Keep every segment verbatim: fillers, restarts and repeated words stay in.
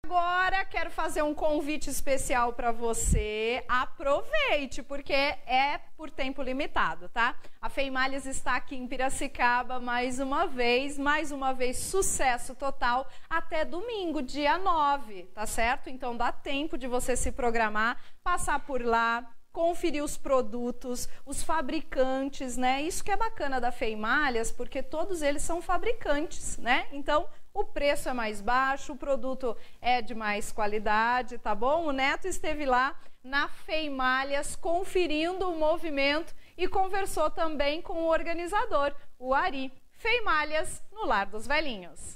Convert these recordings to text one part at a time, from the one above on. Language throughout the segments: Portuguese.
Agora quero fazer um convite especial para você. Aproveite, porque é por tempo limitado, tá? A Feimalhas está aqui em Piracicaba mais uma vez, mais uma vez sucesso total até domingo, dia nove, tá certo? Então dá tempo de você se programar, passar por lá, conferir os produtos, os fabricantes, né? Isso que é bacana da Feimalhas, porque todos eles são fabricantes, né? Então o preço é mais baixo, o produto é de mais qualidade, tá bom? O Neto esteve lá na Feimalhas conferindo o movimento e conversou também com o organizador, o Ari. Feimalhas no Lar dos Velhinhos.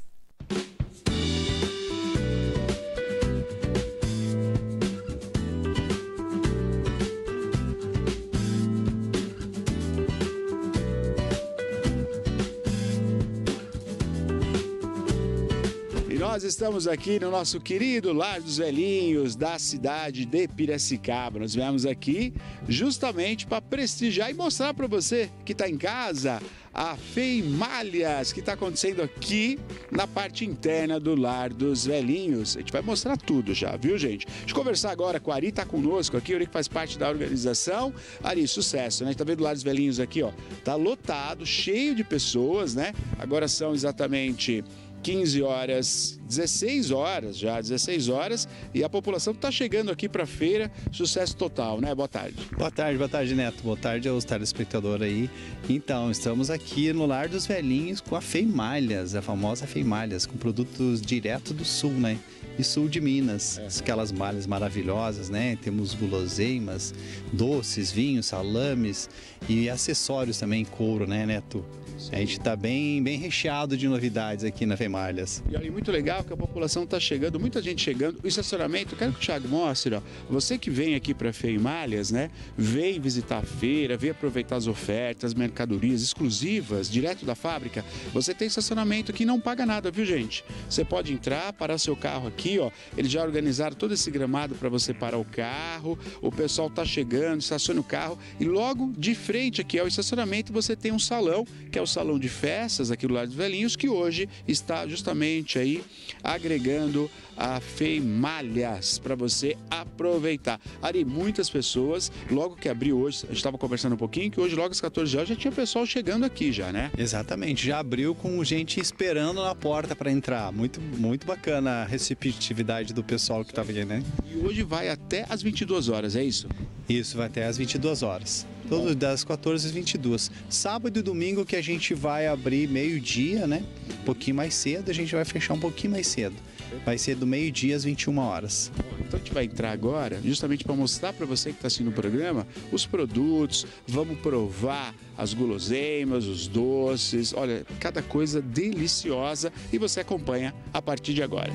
Nós estamos aqui no nosso querido Lar dos Velhinhos da cidade de Piracicaba. Nós viemos aqui justamente para prestigiar e mostrar para você que está em casa a Feimalhas, que está acontecendo aqui na parte interna do Lar dos Velhinhos. A gente vai mostrar tudo já, viu, gente? Deixa eu conversar agora com a Ari, tá conosco aqui, o Ari que faz parte da organização. Ari, sucesso, né? A gente tá vendo o Lar dos Velhinhos aqui, ó, tá lotado, cheio de pessoas, né? Agora são exatamente quinze horas, dezesseis horas já, dezesseis horas, e a população está chegando aqui para a feira, sucesso total, né? Boa tarde. Boa tarde, boa tarde, Neto. Boa tarde aos telespectadores aí. Então, estamos aqui no Lar dos Velhinhos com a Feimalhas, a famosa Feimalhas, com produtos direto do sul, né? E sul de Minas, é. Aquelas malhas maravilhosas, né? Temos guloseimas, doces, vinhos, salames e acessórios também, couro, né, Neto? A gente está bem, bem recheado de novidades aqui na Feimalhas. E olha, muito legal que a população está chegando, muita gente chegando. O estacionamento, eu quero que o Thiago mostre, ó. Você que vem aqui para Feimalhas, né? Vem visitar a feira, vem aproveitar as ofertas, mercadorias exclusivas, direto da fábrica. Você tem estacionamento que não paga nada, viu, gente? Você pode entrar, parar seu carro aqui, ó. Eles já organizaram todo esse gramado para você parar o carro. O pessoal está chegando, estaciona o carro e logo de frente aqui ao estacionamento você tem um salão, que é o salão de festas aqui do Lar dos Velhinhos, que hoje está justamente aí agregando a Feimalhas para você aproveitar. Ari, muitas pessoas, logo que abriu hoje, a gente estava conversando um pouquinho, que hoje logo às quatorze horas já tinha pessoal chegando aqui já, né? Exatamente, já abriu com gente esperando na porta para entrar. Muito, muito bacana a receptividade do pessoal que estava aqui, né? E hoje vai até às vinte e duas horas, é isso? Isso, vai até às vinte e duas horas. Todos das quatorze às vinte e duas. Sábado e domingo que a gente vai abrir meio-dia, né? Um pouquinho mais cedo, a gente vai fechar um pouquinho mais cedo. Vai ser do meio-dia às vinte e uma horas. Então a gente vai entrar agora, justamente para mostrar para você que está assistindo o programa, os produtos, vamos provar as guloseimas, os doces, olha, cada coisa deliciosa e você acompanha a partir de agora.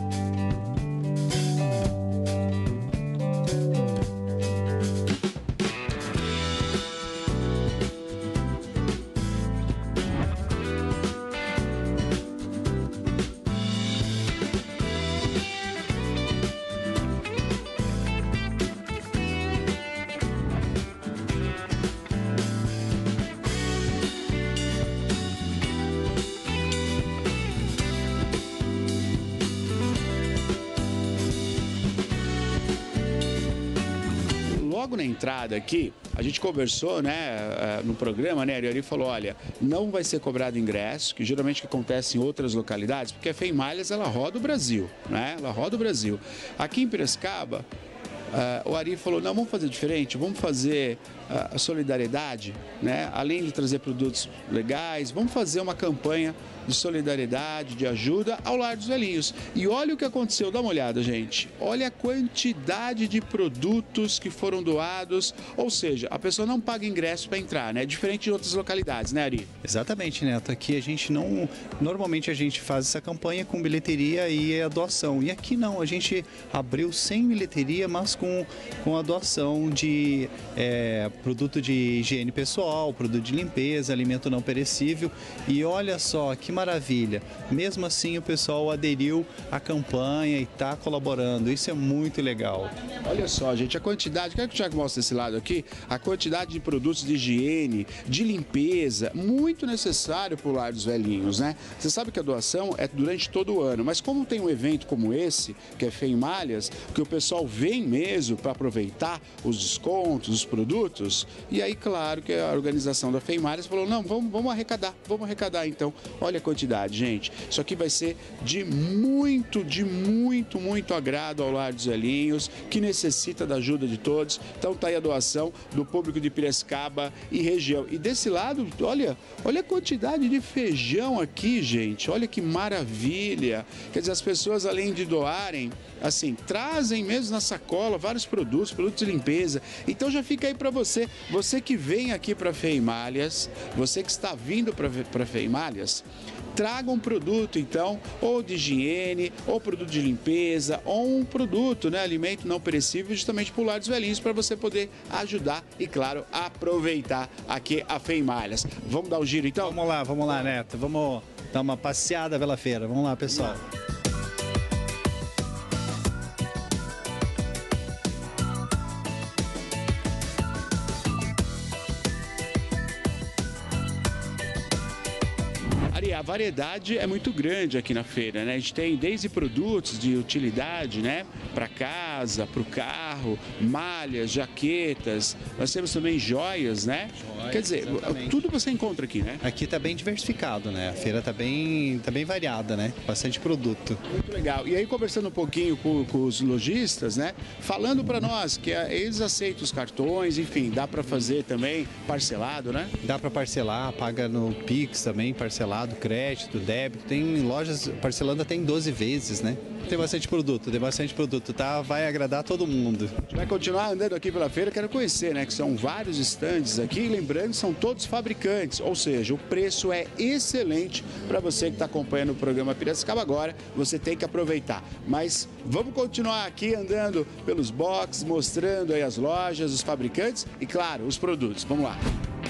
Logo na entrada aqui, a gente conversou, né, no programa, né, e ele falou, olha, não vai ser cobrado ingresso, que geralmente acontece em outras localidades, porque a Feimalhas, ela roda o Brasil, né, ela roda o Brasil. Aqui em Piracicaba, uh, o Ari falou, não, vamos fazer diferente, vamos fazer uh, a solidariedade, né, além de trazer produtos legais, vamos fazer uma campanha de solidariedade, de ajuda ao Lar dos Velhinhos. E olha o que aconteceu, dá uma olhada, gente. Olha a quantidade de produtos que foram doados, ou seja, a pessoa não paga ingresso para entrar, né? Diferente de outras localidades, né, Ari? Exatamente, Neto. Aqui a gente não... Normalmente a gente faz essa campanha com bilheteria e a doação. E aqui não, a gente abriu sem bilheteria, mas com, com a doação de... É, produto de higiene pessoal, produto de limpeza, alimento não perecível. E olha só que maravilha, mesmo assim o pessoal aderiu à campanha e está colaborando, isso é muito legal. Olha só, gente, a quantidade, quero que o Thiago mostre desse lado aqui, a quantidade de produtos de higiene, de limpeza, muito necessário para o lar dos velhinhos, né? Você sabe que a doação é durante todo o ano, mas como tem um evento como esse, que é Feimalhas, que o pessoal vem mesmo para aproveitar os descontos, os produtos, e aí, claro, que a organização da Feimalhas falou, não, vamos, vamos arrecadar, vamos arrecadar então. Olha a quantidade, gente, isso aqui vai ser de muito, de muito, muito agrado ao lar dos velhinhos, que necessita da ajuda de todos. Então tá aí a doação do público de Piracicaba e região. E desse lado, olha, olha a quantidade de feijão aqui, gente, olha que maravilha. Quer dizer, as pessoas, além de doarem, assim, trazem mesmo na sacola vários produtos, produtos de limpeza. Então já fica aí para você, você que vem aqui para Feimalhas, você que está vindo para Feimalhas, traga um produto, então, ou de higiene, ou produto de limpeza, ou um produto, né, alimento não perecível, justamente para o lar dos velhinhos, para você poder ajudar e, claro, aproveitar aqui a Feimalhas. Vamos dar o um giro, então? Vamos lá, vamos lá, Neto. Vamos dar uma passeada pela feira. Vamos lá, pessoal. A variedade é muito grande aqui na feira, né? A gente tem desde produtos de utilidade, né? Para casa, para o carro, malhas, jaquetas. Nós temos também joias, né? Joias, quer dizer, exatamente. Tudo você encontra aqui, né? Aqui está bem diversificado, né? A feira está bem, tá bem variada, né? Bastante produto. Muito legal. E aí, conversando um pouquinho com, com os lojistas, né? Falando para nós que eles aceitam os cartões, enfim, dá para fazer também parcelado, né? Dá para parcelar, paga no Pix também, parcelado, crédito, débito, tem lojas parcelando até em doze vezes, né? Tem bastante produto, tem bastante produto, tá? Vai agradar todo mundo. A gente vai continuar andando aqui pela feira, quero conhecer, né? Que são vários estandes aqui, lembrando, são todos fabricantes, ou seja, o preço é excelente para você que está acompanhando o programa Piracicaba Agora, você tem que aproveitar. Mas vamos continuar aqui andando pelos boxes, mostrando aí as lojas, os fabricantes e, claro, os produtos. Vamos lá.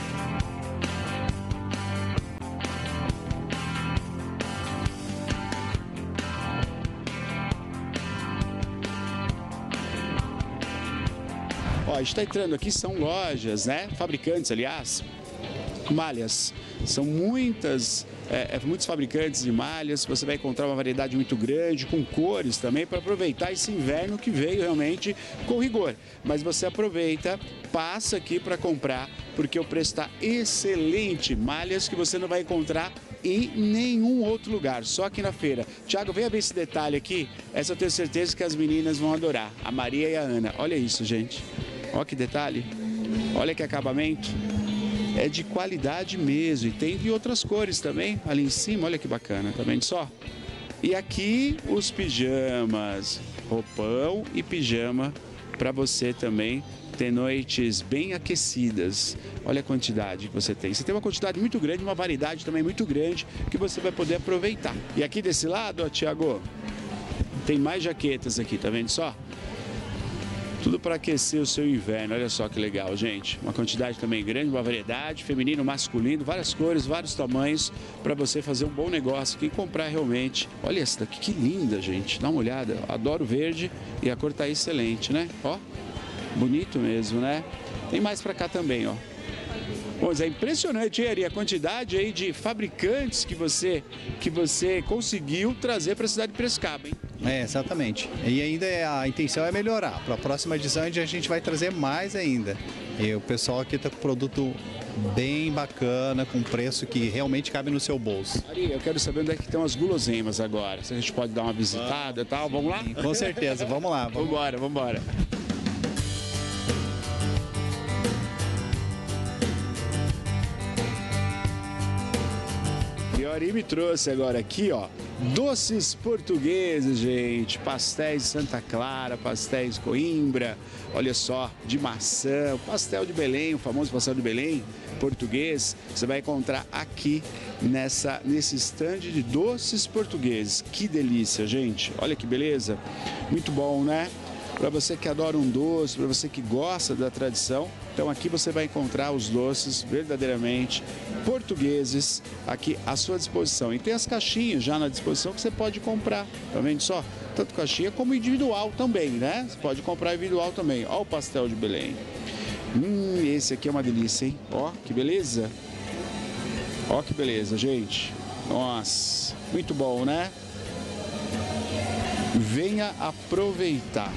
Ó, a gente está entrando aqui, são lojas, né? Fabricantes, aliás, malhas. São muitas, é, muitos fabricantes de malhas, você vai encontrar uma variedade muito grande, com cores também, para aproveitar esse inverno que veio realmente com rigor. Mas você aproveita, passa aqui para comprar, porque o preço está excelente. Malhas que você não vai encontrar em nenhum outro lugar, só aqui na feira. Thiago, venha ver esse detalhe aqui, essa eu tenho certeza que as meninas vão adorar, a Maria e a Ana. Olha isso, gente. Olha que detalhe, olha que acabamento, é de qualidade mesmo, e tem de outras cores também, ali em cima, olha que bacana, tá vendo só? E aqui os pijamas, roupão e pijama para você também ter noites bem aquecidas. Olha a quantidade que você tem. Você tem uma quantidade muito grande, uma variedade também muito grande que você vai poder aproveitar. E aqui desse lado, ó, Thiago, tem mais jaquetas aqui, tá vendo só? Tudo para aquecer o seu inverno, olha só que legal, gente. Uma quantidade também grande, uma variedade, feminino, masculino, várias cores, vários tamanhos, para você fazer um bom negócio aqui e comprar realmente. Olha essa daqui, que linda, gente. Dá uma olhada, adoro verde e a cor tá excelente, né? Ó, bonito mesmo, né? Tem mais para cá também, ó. Pois é impressionante, hein, Ari, a quantidade aí de fabricantes que você, que você conseguiu trazer para a cidade de Piracicaba, hein? É, exatamente. E ainda a intenção é melhorar. Para a próxima edição a gente vai trazer mais ainda. E o pessoal aqui está com produto bem bacana, com preço que realmente cabe no seu bolso. Ari, eu quero saber onde é que estão as guloseimas agora. Se a gente pode dar uma visitada e tal, vamos lá? Com certeza, vamos lá. Vamos embora, vamos embora. E o Ari me trouxe agora aqui, ó, doces portugueses, gente, pastéis de Santa Clara, pastéis de Coimbra, olha só, de maçã, o pastel de Belém, o famoso pastel de Belém português, você vai encontrar aqui nessa, nesse stand de doces portugueses. Que delícia, gente, olha que beleza, muito bom, né? Para você que adora um doce, para você que gosta da tradição, Então aqui você vai encontrar os doces verdadeiramente portugueses aqui à sua disposição. E tem as caixinhas já na disposição que você pode comprar, tá vendo só? Tanto caixinha como individual também, né? Você pode comprar individual também. Ó o pastel de Belém. Hum, esse aqui é uma delícia, hein? Ó, que beleza. Ó que beleza, gente. Nossa, muito bom, né? Venha aproveitar.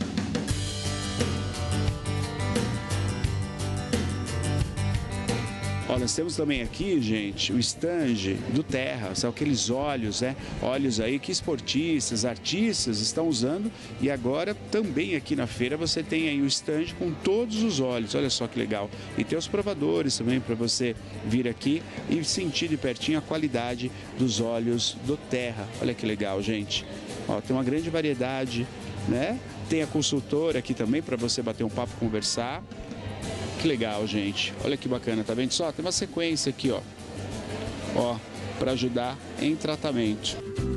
Olha, nós temos também aqui, gente, o stand do Terra, são aqueles óleos, né? Óleos aí que esportistas, artistas estão usando e agora também aqui na feira você tem aí o stand com todos os óleos, olha só que legal. E tem os provadores também para você vir aqui e sentir de pertinho a qualidade dos óleos do Terra. Olha que legal, gente. Ó, tem uma grande variedade, né? Tem a consultora aqui também para você bater um papo, conversar. Que legal, gente. Olha que bacana, tá vendo só? Tem uma sequência aqui, ó. Ó, para ajudar em tratamento.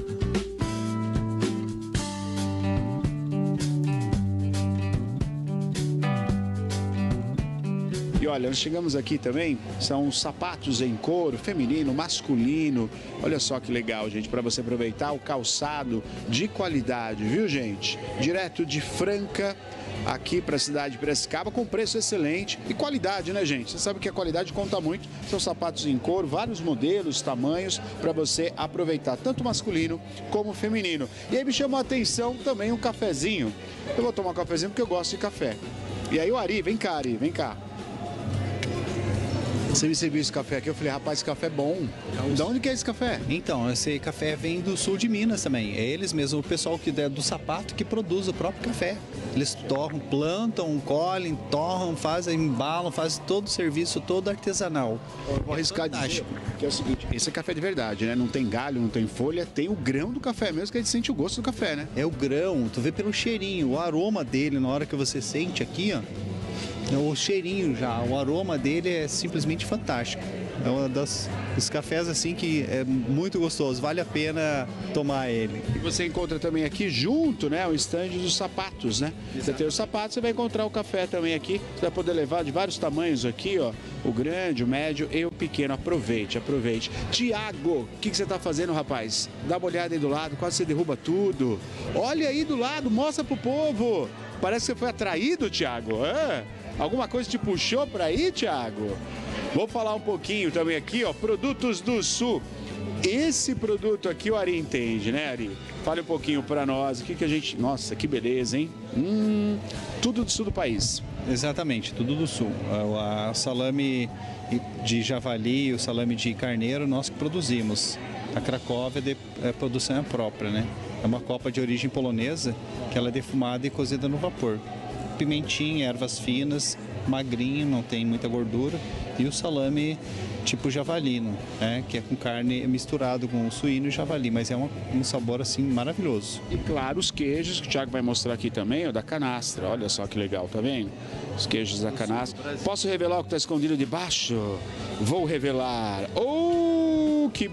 E olha, nós chegamos aqui também, são sapatos em couro, feminino, masculino. Olha só que legal, gente, para você aproveitar o calçado de qualidade, viu, gente? Direto de Franca, aqui para a cidade de Piracicaba, com preço excelente e qualidade, né, gente? Você sabe que a qualidade conta muito. São sapatos em couro, vários modelos, tamanhos, para você aproveitar, tanto masculino como feminino. E aí me chamou a atenção também um cafezinho. Eu vou tomar um cafezinho porque eu gosto de café. E aí o Ari, vem cá, Ari, vem cá. Você me serviu esse café aqui, eu falei, rapaz, esse café é bom. De onde que é esse café? Então, esse café vem do sul de Minas também. É eles mesmo, o pessoal que é do sapato que produz o próprio café. Eles torram, plantam, colhem, torram, fazem, embalam, fazem todo o serviço, todo artesanal. Eu vou arriscar dizer que é o seguinte, esse é café de verdade, né? Não tem galho, não tem folha, tem o grão do café mesmo, que a gente sente o gosto do café, né? É o grão, tu vê pelo cheirinho, o aroma dele, na hora que você sente aqui, ó. O cheirinho já, o aroma dele é simplesmente fantástico. É um dos, dos cafés assim que é muito gostoso, vale a pena tomar ele. E você encontra também aqui junto, né, o stand dos sapatos, né? Exato. Você tem os sapatos, você vai encontrar o café também aqui. Você vai poder levar de vários tamanhos aqui, ó. O grande, o médio e o pequeno. Aproveite, aproveite. Tiago, o que, que você tá fazendo, rapaz? Dá uma olhada aí do lado, quase você derruba tudo. Olha aí do lado, mostra pro povo. Parece que você foi atraído, Tiago. É? Alguma coisa te puxou para aí, Thiago? Vou falar um pouquinho também aqui, ó, produtos do Sul. Esse produto aqui o Ari entende, né, Ari? Fale um pouquinho para nós, o que que a gente... Nossa, que beleza, hein? Hum, tudo do sul do país. Exatamente, tudo do sul. O salame de javali, o salame de carneiro, nós que produzimos. A Cracóvia de, é produção própria, né? É uma copa de origem polonesa, que ela é defumada e cozida no vapor. Pimentinha, ervas finas, magrinho, não tem muita gordura, e o salame tipo javalino, né, que é com carne misturado com suíno e javali, mas é uma, um sabor assim maravilhoso. E claro, os queijos que o Thiago vai mostrar aqui também, ó, da canastra, olha só que legal, tá vendo? Os queijos da canastra. Posso revelar o que está escondido debaixo? Vou revelar. Oh, que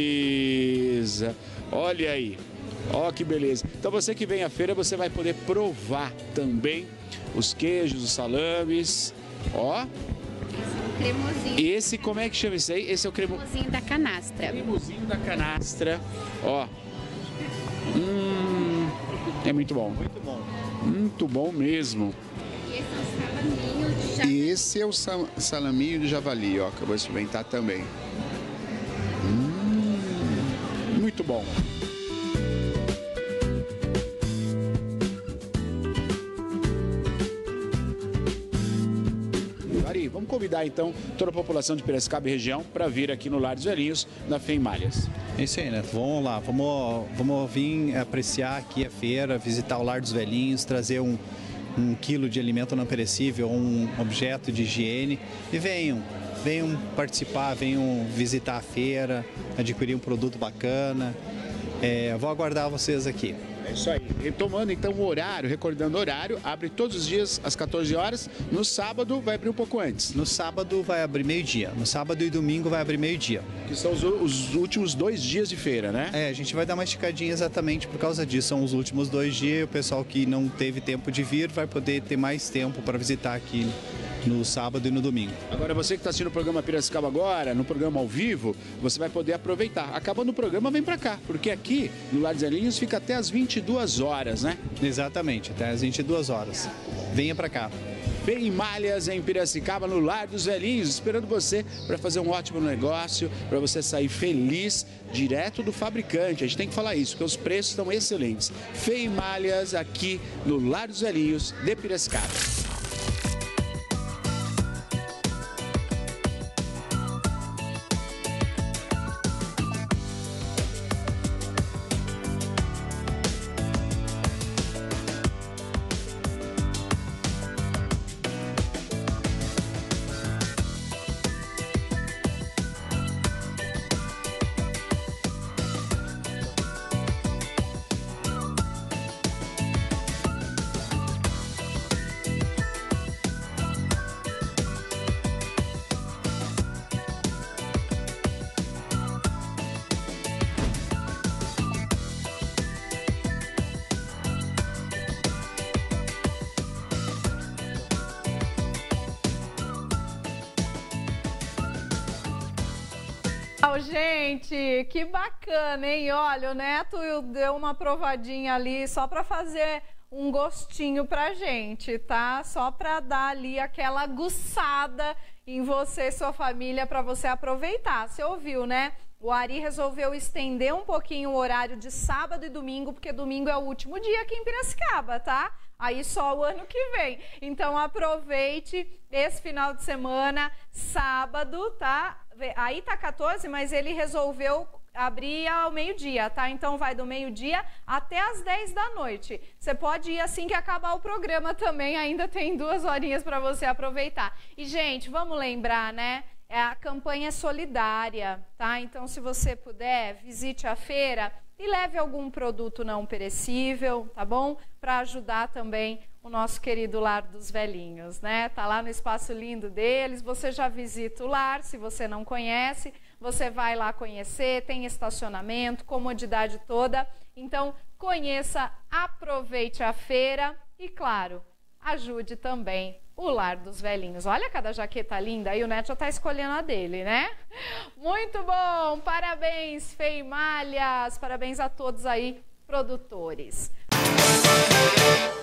beleza! Olha aí. Ó, que beleza. Então você que vem à feira, você vai poder provar também os queijos, os salames. Ó. Cremosinho. Esse, como é que chama isso aí? Esse é o cremo... cremosinho da canastra. Cremosinho da canastra. Ó. Hum, é muito bom. Muito bom. Muito bom mesmo. E esse é o salaminho de javali. E esse é o salaminho de javali, ó, que eu vou experimentar também. Hum, muito bom. Vamos convidar então toda a população de Piracicaba e região para vir aqui no Lar dos Velhinhos, na Feimalhas. É isso aí, Neto. Vamos lá, vamos, vamos vir apreciar aqui a feira, visitar o Lar dos Velhinhos, trazer um, um quilo de alimento não perecível, um objeto de higiene e venham, venham participar, venham visitar a feira, adquirir um produto bacana. É, vou aguardar vocês aqui. É isso aí. Retomando então o horário, recordando o horário, abre todos os dias às quatorze horas. No sábado vai abrir um pouco antes. No sábado vai abrir meio-dia. No sábado e domingo vai abrir meio-dia. Que são os, os últimos dois dias de feira, né? É, a gente vai dar uma esticadinha exatamente por causa disso. São os últimos dois dias. O pessoal que não teve tempo de vir vai poder ter mais tempo para visitar aqui no sábado e no domingo. Agora, você que está assistindo o programa Piracicaba agora, no programa ao vivo, você vai poder aproveitar. Acabando o programa, vem para cá, porque aqui no Lar dos Velhinhos fica até as vinte e duas horas, né? Exatamente, até as vinte e duas horas. Venha para cá. Feimalhas em Piracicaba, no Lar dos Velhinhos, esperando você para fazer um ótimo negócio, para você sair feliz, direto do fabricante. A gente tem que falar isso, porque os preços estão excelentes. Feimalhas aqui no Lar dos Velhinhos de Piracicaba. Gente, que bacana, hein? Olha, o Neto deu uma provadinha ali só para fazer um gostinho pra gente, tá? Só para dar ali aquela aguçada em você e sua família para você aproveitar. Você ouviu, né? O Ari resolveu estender um pouquinho o horário de sábado e domingo, porque domingo é o último dia aqui em Piracicaba, tá? Aí só o ano que vem. Então aproveite esse final de semana, sábado, tá? Aí tá quatorze, mas ele resolveu abrir ao meio-dia, tá? Então vai do meio-dia até as dez da noite. Você pode ir assim que acabar o programa também, ainda tem duas horinhas para você aproveitar. E, gente, vamos lembrar, né? A campanha é solidária, tá? Então, se você puder, visite a feira e leve algum produto não perecível, tá bom? Para ajudar também o nosso querido Lar dos Velhinhos, né? Tá lá no espaço lindo deles, você já visita o lar, se você não conhece, você vai lá conhecer, tem estacionamento, comodidade toda. Então, conheça, aproveite a feira e, claro, ajude também o Lar dos Velhinhos. Olha cada jaqueta linda, aí o Neto já tá escolhendo a dele, né? Muito bom! Parabéns, Feimalhas! Parabéns a todos aí, produtores.